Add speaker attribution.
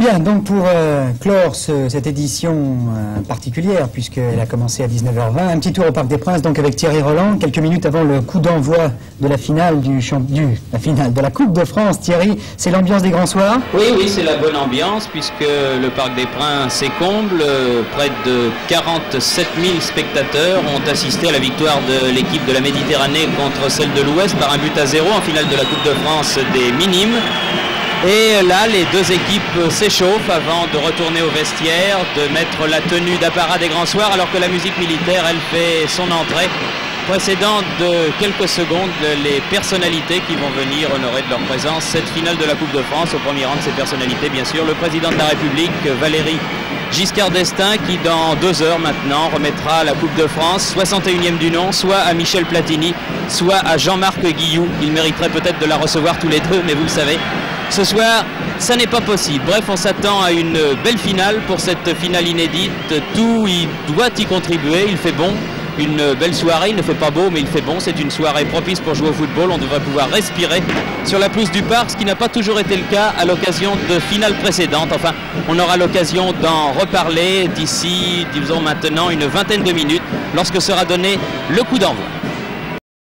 Speaker 1: Bien, donc pour clore cette édition particulière, puisqu'elle a commencé à 19h20, un petit tour au Parc des Princes, donc avec Thierry Roland, quelques minutes avant le coup d'envoi de la finale de la Coupe de France. Thierry, c'est l'ambiance des grands soirs?
Speaker 2: Oui, c'est la bonne ambiance, puisque le Parc des Princes est comble. Près de 47 000 spectateurs ont assisté à la victoire de l'équipe de la Méditerranée contre celle de l'Ouest par 1-0 en finale de la Coupe de France des Minimes. Et là, les deux équipes s'échauffent avant de retourner au vestiaire, de mettre la tenue d'apparat des grands soirs, alors que la musique militaire, elle fait son entrée. Précédant de quelques secondes les personnalités qui vont venir honorer de leur présence cette finale de la Coupe de France. Au premier rang de ces personnalités, bien sûr, le président de la République, Valéry Giscard d'Estaing, qui dans 2 heures maintenant remettra la Coupe de France, 61e du nom, soit à Michel Platini, soit à Jean-Marc Guilloux. Il mériterait peut-être de la recevoir tous les deux, mais vous le savez, ce soir, ça n'est pas possible. Bref, on s'attend à une belle finale pour cette finale inédite. Tout doit y contribuer, il fait bon. Une belle soirée, il ne fait pas beau mais il fait bon, c'est une soirée propice pour jouer au football, on devrait pouvoir respirer sur la pelouse du parc, ce qui n'a pas toujours été le cas à l'occasion de finales précédentes. Enfin, on aura l'occasion d'en reparler d'ici, disons maintenant, une vingtaine de minutes, lorsque sera donné le coup d'envoi.